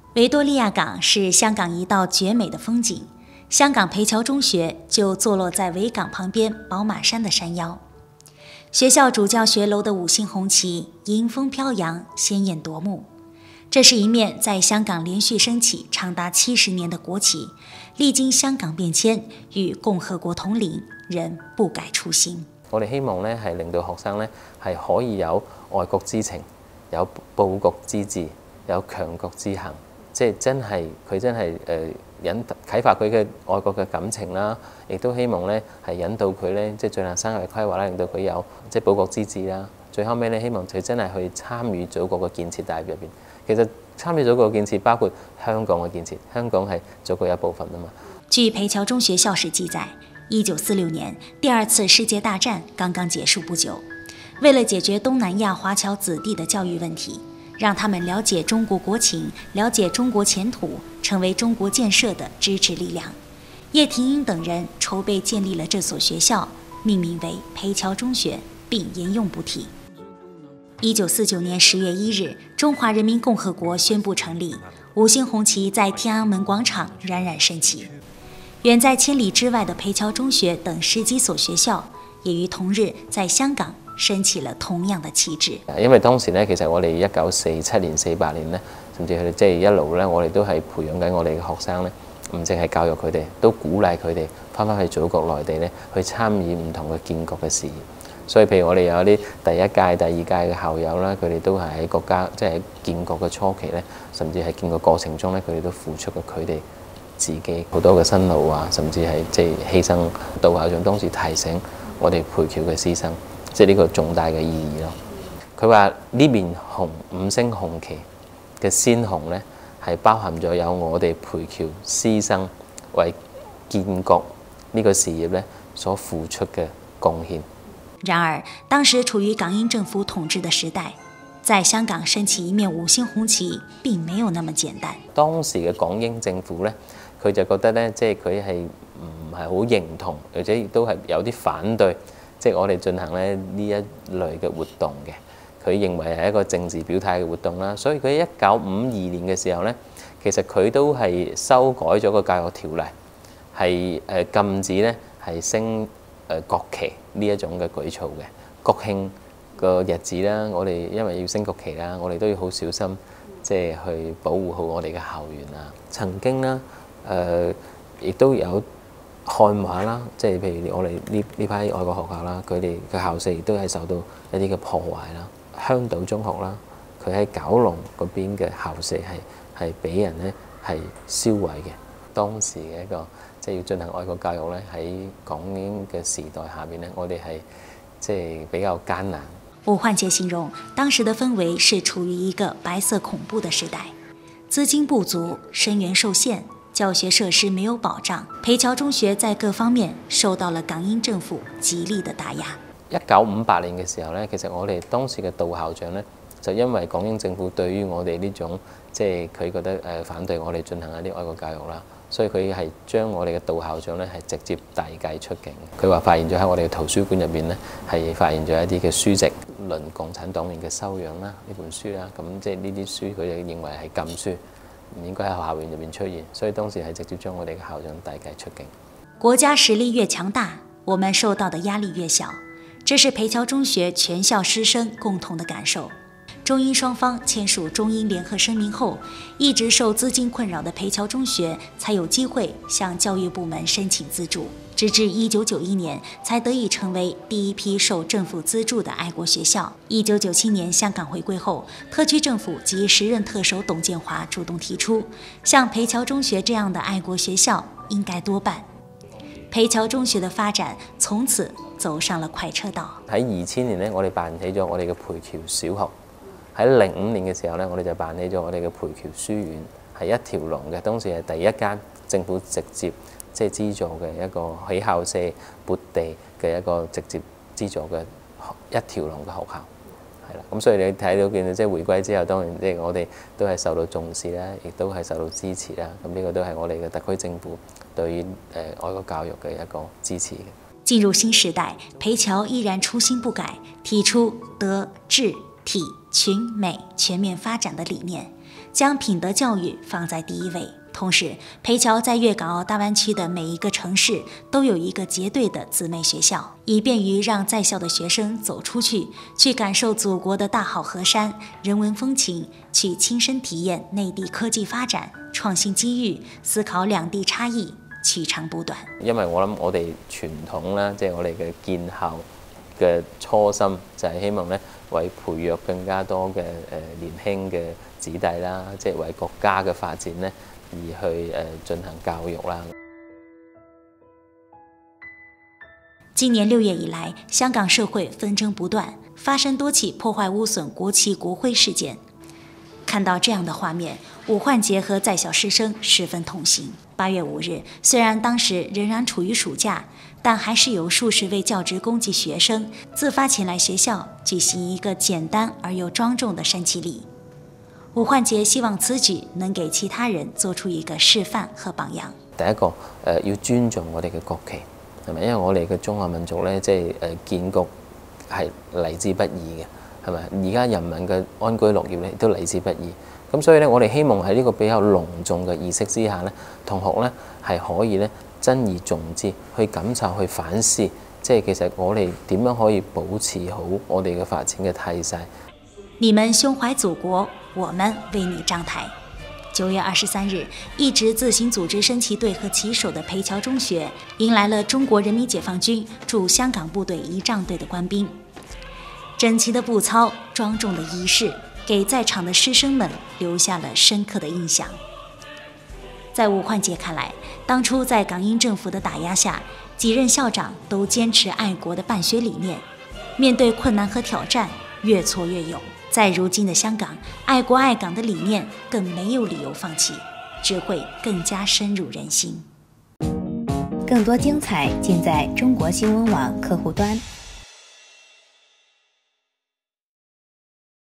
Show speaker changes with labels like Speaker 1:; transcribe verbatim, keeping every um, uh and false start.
Speaker 1: 维多利亚港是香港一道绝美的风景，香港培侨中学就坐落在维港旁边宝马山的山腰。学校主教学楼的五星红旗迎风飘扬，鲜艳夺目。这是一面在香港连续升起长达七十年的国旗，历经香港变迁，與共和國統領，仍不改初心。
Speaker 2: 我哋希望咧係令到學生咧係可以有愛國之情，有報國之志，有強國之行，即係真係佢真係誒引啟發佢嘅愛國嘅感情啦，亦都希望咧係引導佢咧即係進行生涯規劃啦，令到佢有即係報國之志啦。最後尾咧希望佢真係去參與祖國嘅建設大業入邊。其實參與祖國嘅建設包括香港嘅建設，香港係祖國一部分啊嘛。
Speaker 1: 據培僑中學校史記載，一九四六年第二次世界大戰剛剛結束不久，為了解決東南亞華僑子弟的教育問題，讓他們了解中國國情，了解中國前途，成為中國建設的支持力量。葉廷英等人籌備建立了這所學校，命名為培僑中學，並沿用不替。一九四九年十月一日，中華人民共和國宣布成立，五星紅旗在天安門廣場冉冉升起。遠在千里之外的培僑中學等十幾所學校，也於同日在香港升起了同樣的旗幟。
Speaker 2: 因為當時咧，其實我哋一九四七年、四八年咧，甚至佢哋即係一路咧，我哋都係培養緊我哋嘅學生咧，唔淨係教育佢哋，都鼓勵佢哋翻返去祖國內地咧，去參與唔同嘅建國嘅事業。所以譬如我哋有啲第一屆、第二屆嘅校友啦，佢哋都係喺國家即係喺建國嘅初期咧，甚至係建國過程中咧，佢哋都付出過佢哋自己好多嘅辛勞啊，甚至係即係犧牲。杜校長當時提醒我哋培僑嘅師生，即係呢個重大嘅意義咯。佢話呢面紅五星紅旗嘅鮮紅咧，係包含咗有我哋培僑師生為建國呢個事業咧所付出嘅貢獻。
Speaker 1: 然而，當時處於港英政府統治的時代，在香港升起一面五星紅旗並沒有那麼簡單。當時
Speaker 2: 嘅港英政府咧，佢就覺得咧，即係佢係唔係好認同，或者亦都係有啲反對，即係我哋進行咧呢一類嘅活動嘅。佢認為係一個政治表態嘅活動啦，所以佢喺一九五二年嘅時候咧，其實佢都係修改咗個教育條例，係誒禁止咧係升誒國旗呢一種嘅舉措嘅。國慶個日子啦，我哋因為要升國旗啦，我哋都要好小心，即係去保護好我哋嘅校園啊。曾經啦，誒亦都有漢畫啦，即係譬如我哋呢呢批外國學校啦，佢哋嘅校舍亦都係受到一啲嘅破壞啦。香島中學啦，佢喺九龍嗰邊嘅校舍係係俾人咧係燒毀嘅。當時嘅一個即係要進行愛國教育咧，喺港英嘅時代下面咧，我哋係即係比較艱難。
Speaker 1: 伍煥傑形容當時的氛圍是處於一個白色恐怖的時代，資金不足，生源受限，教學設施沒有保障，培僑中學在各方面受到了港英政府極力的打壓。
Speaker 2: 一九五八年嘅時候咧，其實我哋當時嘅杜校長咧，就因為港英政府對於我哋呢種即係佢覺得誒反對我哋進行一啲愛國教育啦，所以佢係將我哋嘅杜校長咧係直接遞解出境。佢話發現咗喺我哋嘅圖書館入邊咧，係發現咗一啲嘅書籍《論共產黨員嘅修養》啦，呢本書啦，咁即係呢啲書佢就認為係禁書，唔應該喺校園入邊出現，所以當時係直接將我哋嘅校長遞解出境。
Speaker 1: 國家實力越強大，我們受到的壓力越小，這是培僑中學全校師生共同的感受。中英雙方簽署中英聯合聲明後，一直受資金困擾的培僑中學才有機會向教育部門申請資助，直至一九九一年才得以成為第一批受政府資助的愛國學校。一九九七年香港回歸後，特區政府及時任特首董建華主動提出，像培僑中學這樣的愛國學校應該多辦。培僑中學的發展從此走上了快車道。
Speaker 2: 喺二千年呢，我哋辦起咗我哋嘅培僑小學。喺零五年嘅時候咧，我哋就辦起咗我哋嘅培僑書院，係一條龍嘅。當時係第一間政府直接即係資助嘅一個起校舍撥地嘅一個直接資助嘅一條龍嘅學校，係啦。咁所以你睇到見到即係回歸之後，當然即係我哋都係受到重視啦，亦都係受到支持啦。咁呢個都係我哋嘅特區政府對於誒愛國教育嘅一個支持嘅。
Speaker 1: 進入新時代，培僑依然初心不改，提出德智體群美全面發展的理念， 将品德教育放在第一位。同时，培侨在粤港澳大湾区的每一个城市都有一个结对的姊妹学校，以便于让在校的学生走出去，去感受祖国的大好河山、人文风情，去亲身体验内地科技發展、創新機遇，思考兩地差異，取長補短。
Speaker 2: 因為我諗我哋傳統啦，即係我哋嘅建校嘅初心就係希望咧，為培育更加多嘅誒年輕嘅子弟啦，即係為國家嘅發展咧。而去誒進行教育啦。
Speaker 1: 今年六月以來，香港社會紛爭不斷，發生多起破壞污損國旗國徽事件。看到這樣的畫面，伍煥傑和在校師生十分痛心。八月五日，雖然當時仍然處於暑假，但還是有數十位教職工及學生自發前來學校舉行一個簡單而又莊重的升旗禮。伍煥傑希望此舉能給其他人做出一個示範和榜樣。
Speaker 2: 第一個誒、呃、要尊重我哋嘅國旗，係咪？因為我哋嘅中華民族咧，即係誒建國係嚟之不易嘅，係咪？而家人民嘅安居樂業咧都嚟之不易，咁所以咧，我哋希望喺呢個比較隆重嘅儀式之下咧，同學咧係可以咧珍而重之去感受、去反思，即係其實我哋點樣可以保持好我哋嘅發展嘅態勢。
Speaker 1: 你們胸懷祖國，我們為你站台。九月二十三日，一直自行組織升旗隊和旗手的培僑中學，迎來了中國人民解放軍駐香港部隊儀仗隊的官兵。整齊的步操，莊重的儀式，給在場的師生們留下了深刻的印象。在伍煥傑看來，當初在港英政府的打壓下，幾任校長都堅持愛國的辦學理念，面對困難和挑戰，越挫越勇。在如今的香港，愛國愛港的理念更沒有理由放棄，只會更加深入人心。
Speaker 3: 更多精彩盡在中國新聞網客戶端。